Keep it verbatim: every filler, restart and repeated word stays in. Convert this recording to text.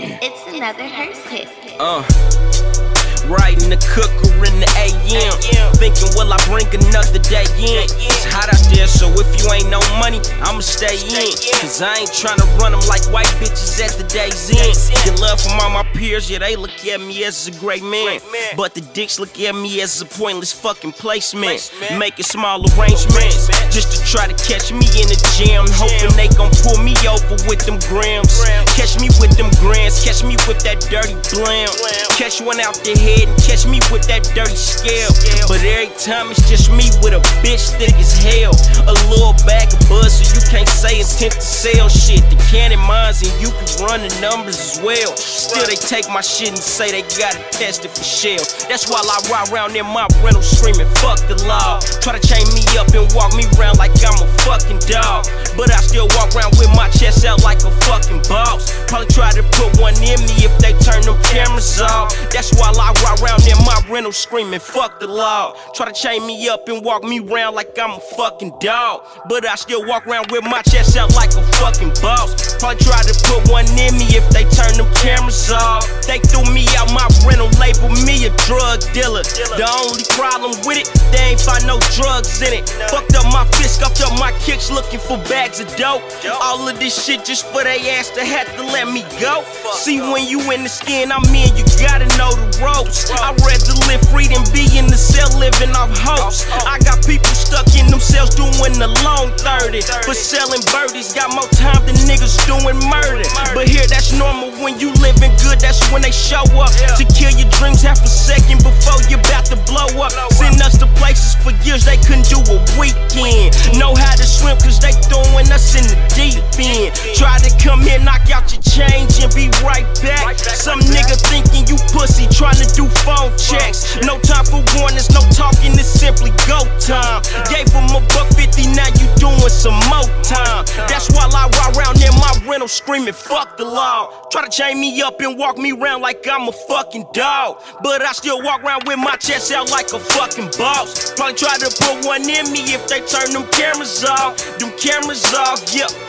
It's another Hearst hit. Uh, right in the cooker in the A M. Thinking, will I bring another day in? It's hot out there, so if you ain't no money, I'ma stay in. Cause I ain't tryna run them like white bitches at the day's end. Get love from all my peers, yeah, they look at me as a great man. But the dicks look at me as a pointless fucking placement. Making small arrangements just to try to catch me in the gym. Hoping they gon' pull me over with them grams. Catch me with them grams, catch me with that dirty blam. Catch one out the head and catch me with that dirty scale. But every time it's just me with a bitch thick as hell. A little bag of buzz so you can't say intent to sell shit. The cannon mines and you can run the numbers as well. Still they take my shit and say they gotta test it for shell. That's why I ride around in my rental screaming fuck the law. Try to chain me up and walk me around like I'm a fucking dog. But I still walk around with my chest out like a fucking boss. Probably try to put one in me if they turn them cameras off. That's why I ride around in my rental screaming fuck the law. Try to chain me up and walk me around like I'm a fucking dog. But I still walk around with my chest out like a fucking boss. Probably try to put one in me if they turn them cameras off. They threw me out my rental, labeled me a drug dealer. The only problem with it, they ain't find no drugs in it. Fucked up my fist, scuffed up my kicks looking for bags of dope. All of this shit just for they ass to have to let me go. See, when you in the skin I'm in, you gotta know the ropes. I'd rather live free than be in the cell living off hopes. I got people stuck in themselves doing the long thirty, but selling birdies got more time than niggas doing murder. But here that's normal when you living good, that's when they show up to kill your dreams half a second before you about to blow up. Send us to places for years they couldn't do a weekend. Know how to swim cause they throwing us in the deep end. Try to come here, knock out your change and be right back. Some nigga thinking you pussy trying to do phone checks. No time for warnings, no talking, it's simply go time. Gave him a buck fifty, now you doing some more time. That's why I ride around in my rental screaming fuck the law. Try to chain me up and walk me around like I'm a fucking dog. But I still walk around with my chest out like a fucking boss. Probably try to put one in me if they turn them cameras off. Them cameras off, yeah.